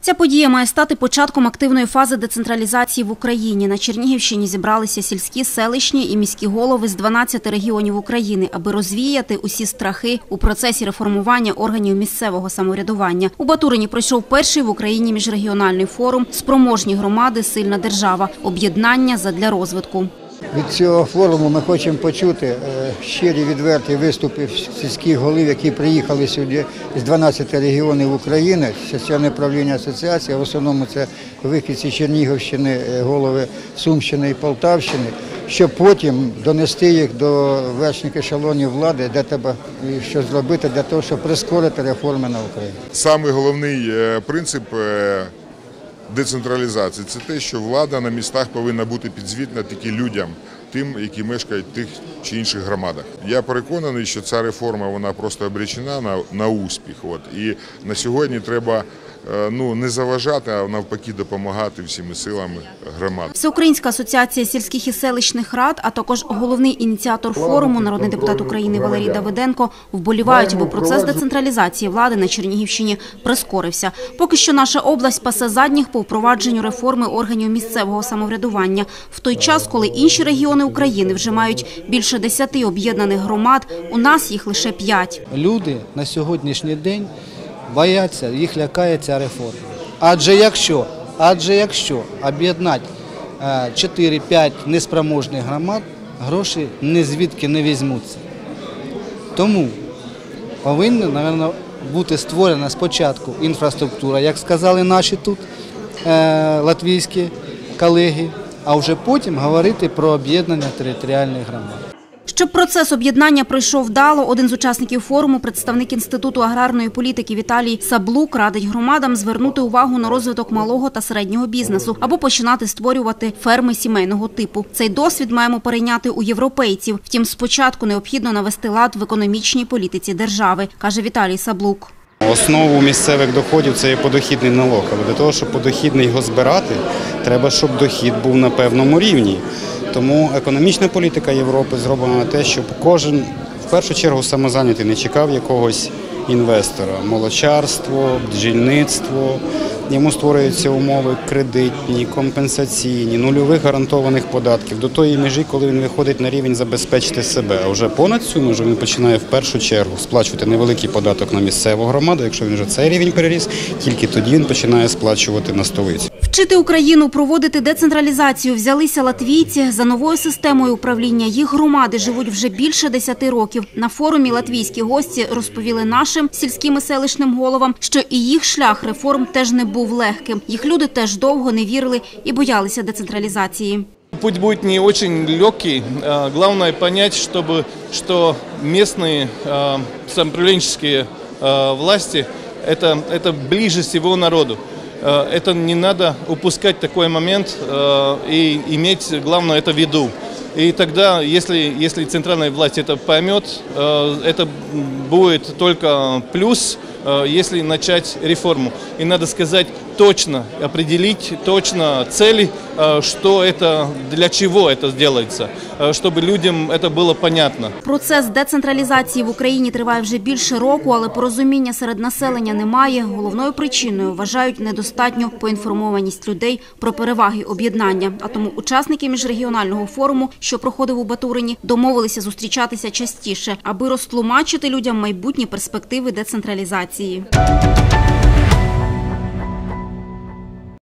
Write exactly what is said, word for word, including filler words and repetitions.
Ця подія має стати початком активної фази децентралізації в Україні. На Чернігівщині зібралися сільські, селищні і міські голови з дванадцяти регіонів України, аби розвіяти усі страхи у процесі реформування органів місцевого самоврядування. У Батурині пройшов перший в Україні міжрегіональний форум «Спроможні громади. Сильна держава. Об'єднання задля розвитку». Від цього форуму ми хочемо почути щирі, відверті виступи сільських голів, які приїхали сюди з дванадцяти регіонів України, члени правління асоціації, в основному це вихідці Чернігівщини, голови Сумщини і Полтавщини, щоб потім донести їх до верхніх ешелонів влади, де треба щось зробити для того, щоб прискорити реформи на Україні. Самий головний принцип децентралізації – це те, що влада на містах повинна бути підзвітна тільки людям, тим, які мешкають в тих чи інших громадах. Я переконаний, що ця реформа вона просто обречена на, на успіх. От. І на сьогодні треба ну, не заважати, а навпаки допомагати всіми силами громад. Всеукраїнська асоціація сільських і селищних рад, а також головний ініціатор форуму, народний депутат України Валерій Давиденко, вболівають, аби процес децентралізації влади на Чернігівщині прискорився. Поки що наша область пасе задніх по впровадженню реформи органів місцевого самоврядування. В той час, коли інші регіони України вже мають більше десяти об'єднаних громад, у нас їх лише п'ять. Люди на сьогоднішній день бояться, їх лякає ця реформа. Адже якщо, адже якщо об'єднати чотири-п'ять неспроможних громад, гроші ні звідки не візьмуться. Тому повинна, мабуть, бути створена спочатку інфраструктура, як сказали наші тут латвійські колеги, а вже потім говорити про об'єднання територіальних громад. Щоб процес об'єднання пройшов вдало, один з учасників форуму, представник Інституту аграрної політики Віталій Саблук, радить громадам звернути увагу на розвиток малого та середнього бізнесу або починати створювати ферми сімейного типу. Цей досвід маємо перейняти у європейців. Втім, спочатку необхідно навести лад в економічній політиці держави, каже Віталій Саблук. Основу місцевих доходів – це є подохідний налог. Але для того, щоб подохідний його збирати, треба, щоб дохід був на певному рівні. Тому економічна політика Європи зроблена на те, щоб кожен, в першу чергу, самозайнятий не чекав якогось інвестора. Молочарство, бджільництво, йому створюються умови кредитні, компенсаційні, нульових гарантованих податків до тої межі, коли він виходить на рівень забезпечити себе. А вже понад цю межу він починає в першу чергу сплачувати невеликий податок на місцеву громаду. Якщо він вже цей рівень переріс, тільки тоді він починає сплачувати на столицю. Вчити Україну проводити децентралізацію взялися латвійці. За новою системою управління їх громади живуть вже більше десяти років. На форумі латвійські гості розповіли нашим сільським і селищним головам, що і їх шлях реформ теж не був легким. Їх люди теж довго не вірили і боялися децентралізації. Путь будет не очень легкий. Главное понять, чтобы, что местные самоуправленческие власти это, это ближе всего народу. Это не надо упускать такой момент и иметь, главное, это в виду. И тогда, если, если центральная власть это поймет, это будет только плюс, если начать реформу. И надо сказать точно, определить точно цели, что это, для чего это делается, чтобы людям это было понятно. Процес децентралізації в Україні триває вже більше року, але порозуміння серед населення немає. Головною причиною вважають недостатню поінформованість людей про переваги об'єднання. А тому учасники міжрегіонального форуму, що проходив у Батурині, домовилися зустрічатися частіше, аби розтлумачити людям майбутні перспективи децентралізації.